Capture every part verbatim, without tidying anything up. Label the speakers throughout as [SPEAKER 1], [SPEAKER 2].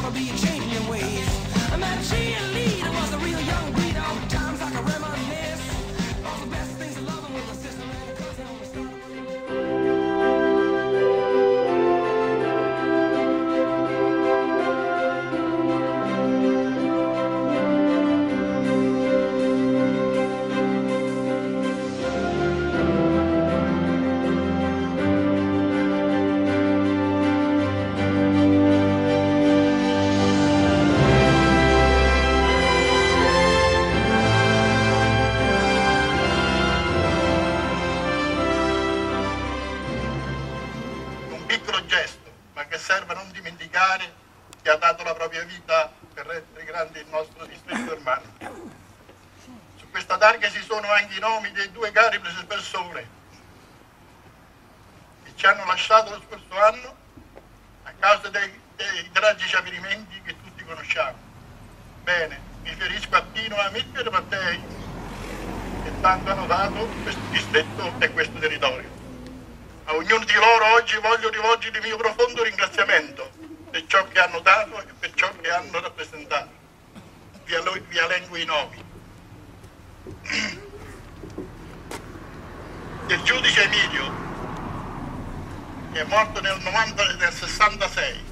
[SPEAKER 1] never be a change in your ways. I met a cheerleader, was a real young breed. All the times I can reminisce. All the best things of loving with a sister and a cousin on the start.
[SPEAKER 2] Che ha dato la propria vita per rendere grande il nostro distretto urbano. Su questa targa ci sono anche i nomi dei due cari persone che ci hanno lasciato lo scorso anno a causa dei, dei tragici avvenimenti che tutti conosciamo. Bene, mi riferisco a Pino e a Mirko Mattei, che tanto hanno dato questo distretto e questo territorio. A ognuno di loro oggi voglio rivolgere il mio profondo ringraziamento per ciò che hanno dato e per ciò che hanno rappresentato. Vi, vi elenco i nomi. Il giudice Emilio, che è morto nel, novanta, nel sessantasei.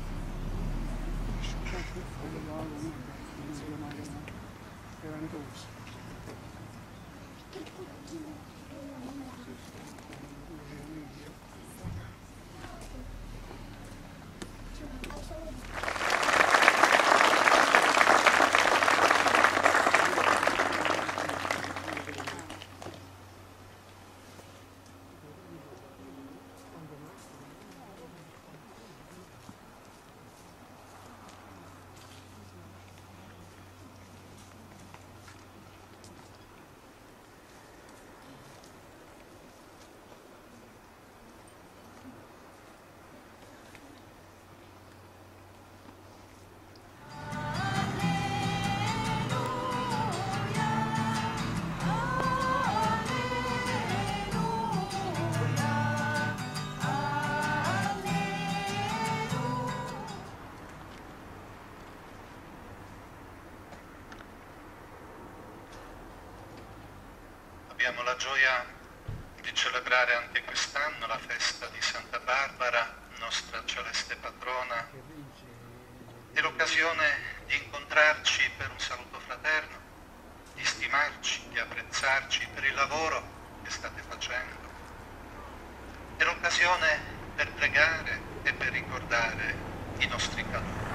[SPEAKER 3] Abbiamo la gioia di celebrare anche quest'anno la festa di Santa Barbara, nostra celeste patrona, e l'occasione di incontrarci per un saluto fraterno, di stimarci, di apprezzarci per il lavoro che state facendo, e l'occasione per pregare e per ricordare i nostri caduti.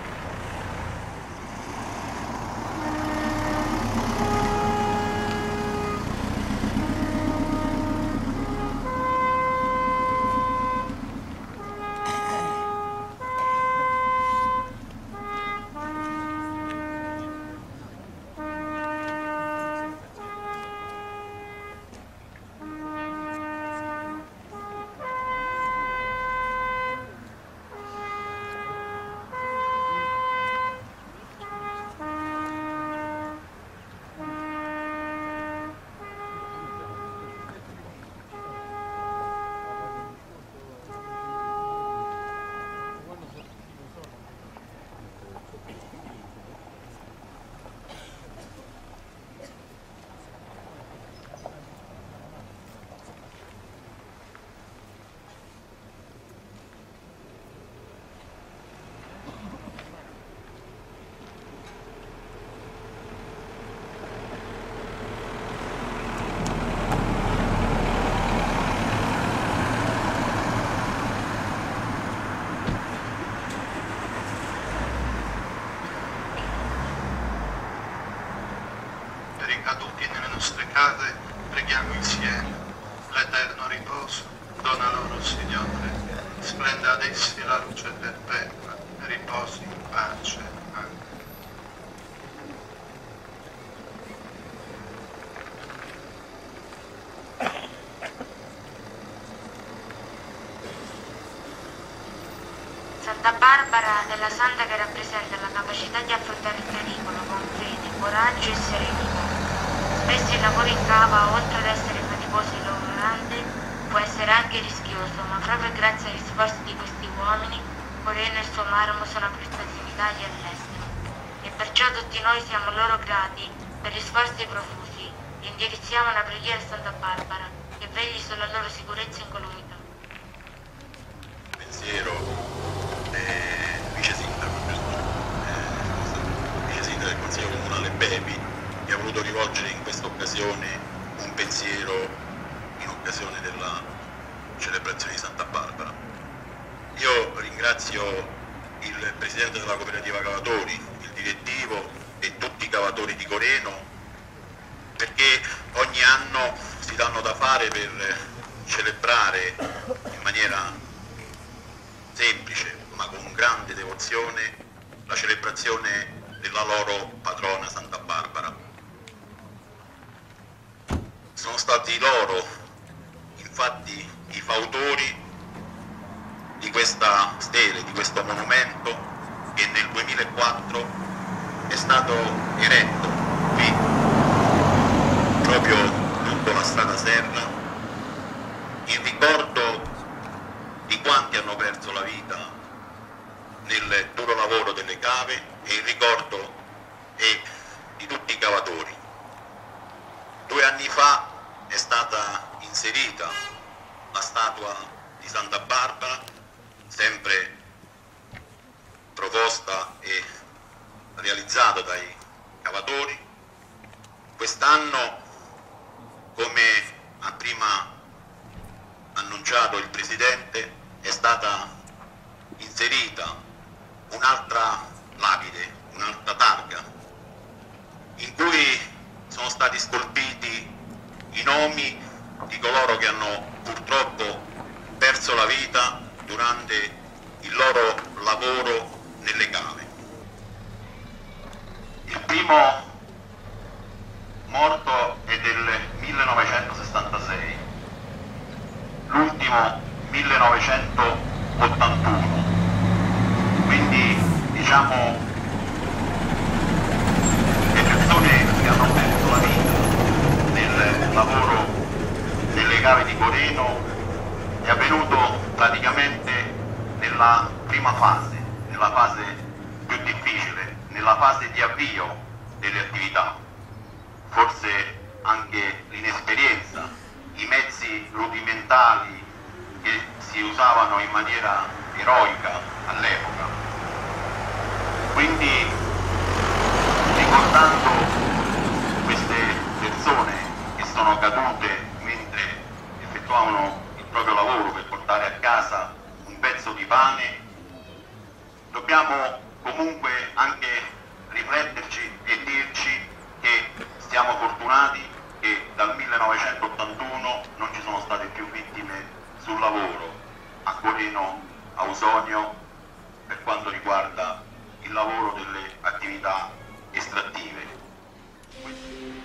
[SPEAKER 3] Caduti nelle nostre case, preghiamo insieme. L'eterno riposo dona loro, Signore. Splenda ad essi la luce perpetua, riposi in pace. Amen.
[SPEAKER 4] Santa Barbara è la santa che rappresenta la capacità di affrontare il pericolo con fede, coraggio e serenità. Spesso il lavoro in cava, oltre ad essere faticoso e logorante, può essere anche rischioso, ma proprio grazie agli sforzi di questi uomini Coreno e il suo marmo sono apprezzati in Italia e all'estero, e perciò tutti noi siamo loro grati per gli sforzi profusi e indirizziamo una preghiera a Santa Barbara che vegli sulla loro sicurezza e incolumità.
[SPEAKER 5] Pensiero eh, vice sindaco, eh, vice sindaco del Consiglio Comunale Bepi, che ha voluto rivolgere in questa occasione un pensiero in occasione della celebrazione di Santa Barbara. Io ringrazio il presidente della cooperativa cavatori, il direttivo e tutti i cavatori di Coreno, perché ogni anno si danno da fare per celebrare in maniera semplice ma con grande devozione la celebrazione della loro patrona Santa Barbara. Sono stati loro infatti i fautori di questa stele, di questo monumento che nel duemilaquattro è stato eretto qui, proprio lungo la strada Serra, in ricordo di quanti hanno perso la vita nel duro lavoro delle cave e in ricordo e di tutti i cavatori. Due anni fa è stata inserita la statua di Santa Barbara, sempre proposta e realizzata dai cavatori. Quest'anno, come ha prima annunciato il Presidente, è stata inserita un'altra lapide, un'altra targa, in cui sono stati scolpiti i nomi di coloro che hanno purtroppo perso la vita durante il loro lavoro nelle cave. Il primo morto è del millenovecentosessantasei, l'ultimo millenovecentottantuno, quindi diciamo le persone che hanno perso la vita nel lavoro nelle cave di Coreno è avvenuto praticamente nella prima fase, nella fase più difficile, nella fase di avvio delle attività. Forse anche l'inesperienza, i mezzi rudimentali che si usavano in maniera eroica all'epoca. Quindi, ricordando queste persone che sono cadute mentre effettuavano il proprio lavoro per portare a casa un pezzo di pane, dobbiamo comunque anche rifletterci e dirci che siamo fortunati che dal millenovecentottantuno non ci sono state più vittime sul lavoro a Coreno Ausonio per quanto riguarda il lavoro delle attività estrattive.